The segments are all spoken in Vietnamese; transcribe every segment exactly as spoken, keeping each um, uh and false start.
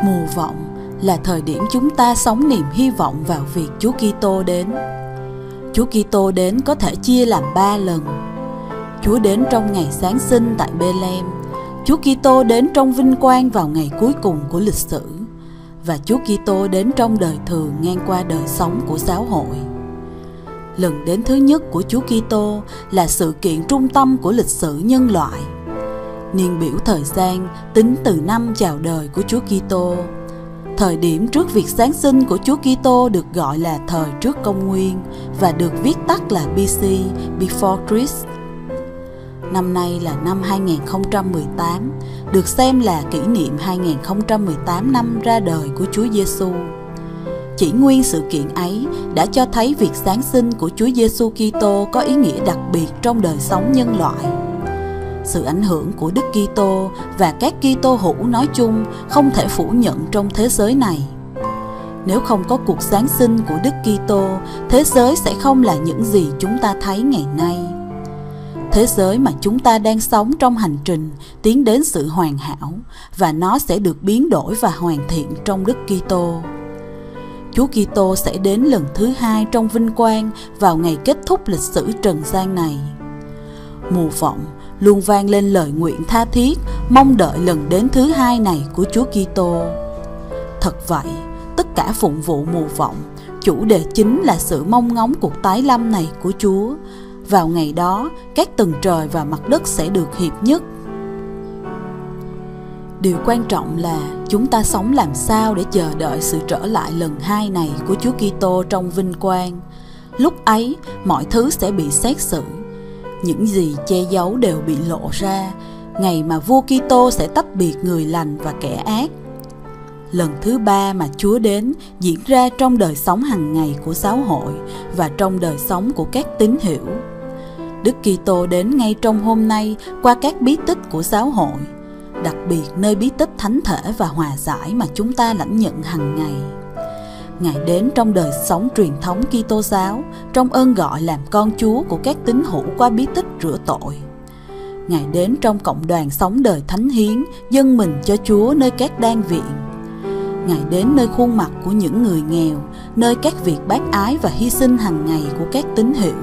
Mùa vọng là thời điểm chúng ta sống niềm hy vọng vào việc Chúa Kitô đến. Chúa Kitô đến có thể chia làm ba lần. Chúa đến trong ngày Giáng sinh tại Bê-lem, Chúa Kitô đến trong vinh quang vào ngày cuối cùng của lịch sử, và Chúa Kitô đến trong đời thường ngang qua đời sống của giáo hội. Lần đến thứ nhất của Chúa Kitô là sự kiện trung tâm của lịch sử nhân loại. Niên biểu thời gian tính từ năm chào đời của Chúa Kitô. Thời điểm trước việc Giáng sinh của Chúa Kitô được gọi là thời trước công nguyên và được viết tắt là bê xê, Before Christ. Năm nay là năm hai nghìn không trăm mười tám, được xem là kỷ niệm hai nghìn không trăm mười tám năm ra đời của Chúa Giêsu. Chỉ nguyên sự kiện ấy đã cho thấy việc Giáng sinh của Chúa Giêsu Kitô có ý nghĩa đặc biệt trong đời sống nhân loại. Sự ảnh hưởng của Đức Kitô và các Kitô hữu nói chung không thể phủ nhận trong thế giới này. Nếu không có cuộc Giáng sinh của Đức Kitô, thế giới sẽ không là những gì chúng ta thấy ngày nay. Thế giới mà chúng ta đang sống trong hành trình tiến đến sự hoàn hảo, và nó sẽ được biến đổi và hoàn thiện trong Đức Kitô. Chúa Kitô sẽ đến lần thứ hai trong vinh quang vào ngày kết thúc lịch sử trần gian này. Mùa vọng luôn vang lên lời nguyện tha thiết, mong đợi lần đến thứ hai này của Chúa Kitô. Thật vậy, tất cả phụng vụ mùa vọng, chủ đề chính là sự mong ngóng cuộc tái lâm này của Chúa. Vào ngày đó, các tầng trời và mặt đất sẽ được hiệp nhất. Điều quan trọng là chúng ta sống làm sao để chờ đợi sự trở lại lần hai này của Chúa Kitô trong vinh quang. Lúc ấy, mọi thứ sẽ bị xét xử. Những gì che giấu đều bị lộ ra, ngày mà vua Kitô sẽ tách biệt người lành và kẻ ác. Lần thứ ba mà Chúa đến diễn ra trong đời sống hàng ngày của giáo hội và trong đời sống của các tín hữu. Đức Kitô đến ngay trong hôm nay qua các bí tích của giáo hội, đặc biệt nơi bí tích thánh thể và hòa giải mà chúng ta lãnh nhận hàng ngày. Ngài đến trong đời sống truyền thống Kitô giáo, trong ơn gọi làm con Chúa của các tín hữu qua bí tích rửa tội. Ngài đến trong cộng đoàn sống đời thánh hiến, dâng mình cho Chúa nơi các đan viện. Ngài đến nơi khuôn mặt của những người nghèo, nơi các việc bác ái và hy sinh hàng ngày của các tín hữu.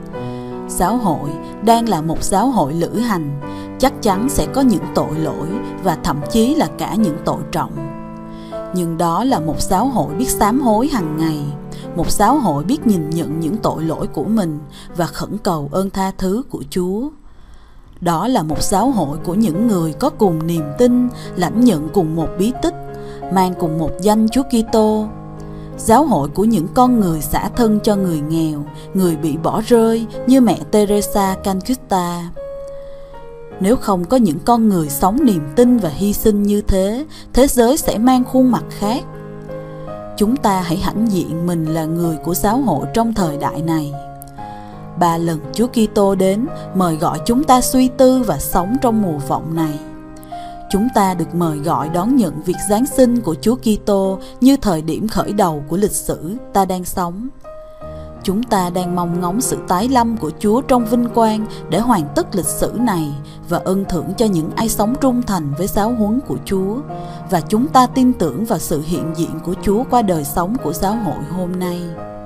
Giáo hội đang là một giáo hội lữ hành, chắc chắn sẽ có những tội lỗi và thậm chí là cả những tội trọng. Nhưng đó là một giáo hội biết sám hối hàng ngày, một giáo hội biết nhìn nhận những tội lỗi của mình và khẩn cầu ơn tha thứ của Chúa. Đó là một giáo hội của những người có cùng niềm tin, lãnh nhận cùng một bí tích, mang cùng một danh Chúa Kitô. Giáo hội của những con người xả thân cho người nghèo, người bị bỏ rơi như mẹ Teresa Calcutta. Nếu không có những con người sống niềm tin và hy sinh như thế, thế giới sẽ mang khuôn mặt khác. Chúng ta hãy hãnh diện mình là người của giáo hội trong thời đại này. Ba lần Chúa Kitô đến mời gọi chúng ta suy tư và sống trong mùa vọng này. Chúng ta được mời gọi đón nhận việc Giáng sinh của Chúa Kitô như thời điểm khởi đầu của lịch sử ta đang sống. Chúng ta đang mong ngóng sự tái lâm của Chúa trong vinh quang để hoàn tất lịch sử này và ân thưởng cho những ai sống trung thành với giáo huấn của Chúa. Và chúng ta tin tưởng vào sự hiện diện của Chúa qua đời sống của giáo hội hôm nay.